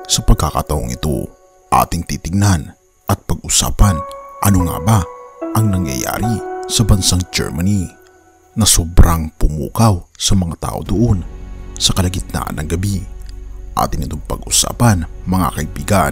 Sa pagkakataong ito, ating titignan at pag-usapan ano nga ba ang nangyayari sa bansang Germany na sobrang pumukaw sa mga tao doon sa kalagitnaan ng gabi. Atin itong pag-usapan mga kaibigan.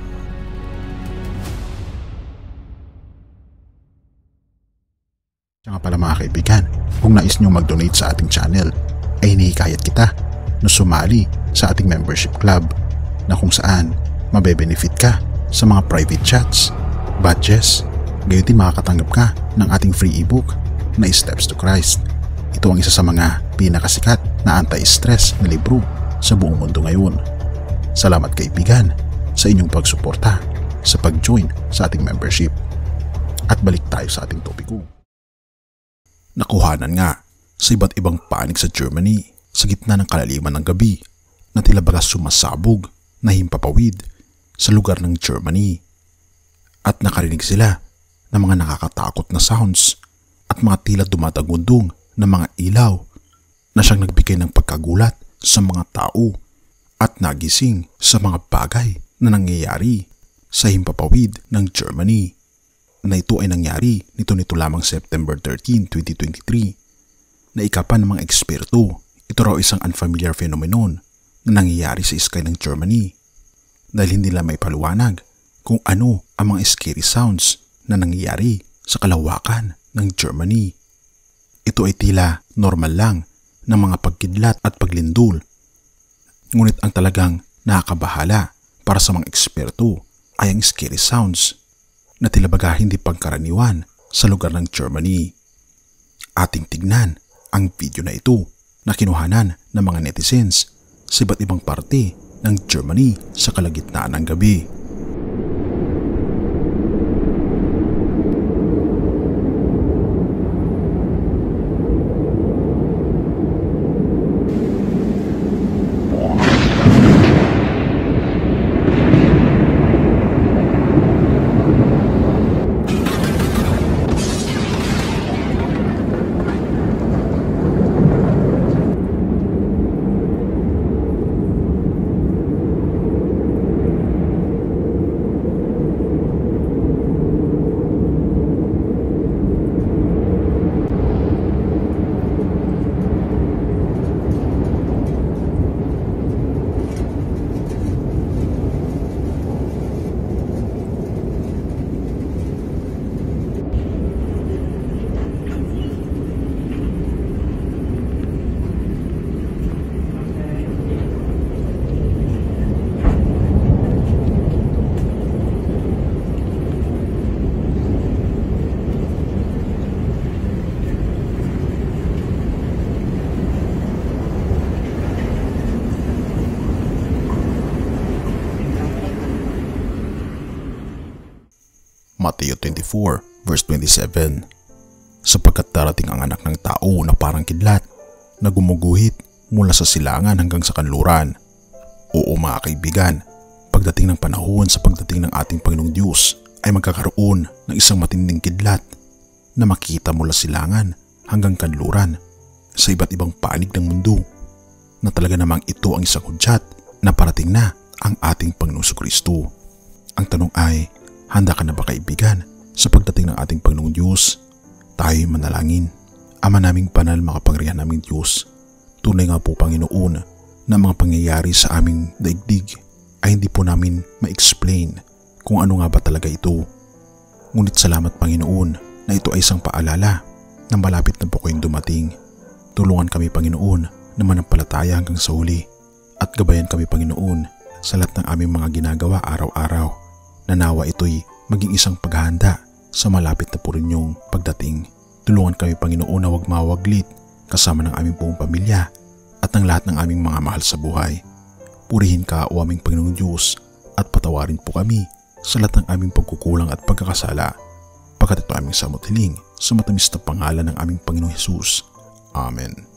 Kaya nga pala mga kaibigan, kung nais nyo mag-donate sa ating channel, ay hinihikayat kita na sumali sa ating membership club na kung saan mabe-benefit ka sa mga private chats, badges, gayon din makakatanggap ka ng ating free ebook na Steps to Christ. Ito ang isa sa mga pinakasikat na anti-stress na libro sa buong mundo ngayon. Salamat kaibigan sa inyong pagsuporta sa pag-join sa ating membership. At balik tayo sa ating topiko. Nakuhanan nga sa iba't ibang panig sa Germany sa gitna ng kalaliman ng gabi na tila bagas sumasabog na himpapawid sa lugar ng Germany. At nakarinig sila ng mga nakakatakot na sounds at mga tila dumatagundong na mga ilaw na siyang nagbigay ng pagkagulat sa mga tao at nagising sa mga bagay na nangyayari sa himpapawid ng Germany. Na ito ay nangyari nito lamang September 13, 2023 na ikapan ng mga eksperto. Ito raw isang unfamiliar phenomenon na nangyayari sa sky ng Germany dahil hindi nila may paliwanag kung ano ang mga scary sounds na nangyayari sa kalawakan ng Germany. Ito ay tila normal lang ng mga pagkidlat at paglindol. Ngunit ang talagang nakakabahala para sa mga eksperto ay ang scary sounds na tila baga hindi pagkaraniwan sa lugar ng Germany. Ating tignan ang video na ito na kinuhanan ng mga netizens sa iba't ibang parte ng Germany sa kalagitnaan ng gabi. Mateo 24 verse 27. Sapagkat darating ang anak ng tao na parang kidlat na gumuguhit mula sa silangan hanggang sa kanluran. Oo mga kaibigan, pagdating ng panahon sa pagdating ng ating Panginoong Diyos ay magkakaroon ng isang matinding kidlat na makita mula silangan hanggang kanluran sa iba't ibang panig ng mundo, na talaga namang ito ang isang hudyat na parating na ang ating Panginoong Kristo. Ang tanong ay, handa ka na ba kaibigan sa pagdating ng ating Panginoong Diyos? Tayo'y manalangin. Ama naming banal, makapangyarihan naming Diyos, tunay nga po Panginoon na mga pangyayari sa aming daigdig ay hindi po namin ma-explain kung ano nga ba talaga ito. Ngunit salamat Panginoon na ito ay isang paalala na malapit na po kayong dumating. Tulungan kami Panginoon na manampalataya hanggang sa huli at gabayan kami Panginoon sa lahat ng aming mga ginagawa araw-araw. Nanawa ito'y maging isang paghahanda sa malapit na po rinyong pagdating. Tulungan kami Panginoon na huwag mawaglit kasama ng aming buong pamilya at ng lahat ng aming mga mahal sa buhay. Purihin ka o aming Panginoong Diyos at patawarin po kami sa lahat ng aming pagkukulang at pagkakasala. Pagkat ito aming samot hiling sa matamis na pangalan ng aming Panginoong Hesus. Amen.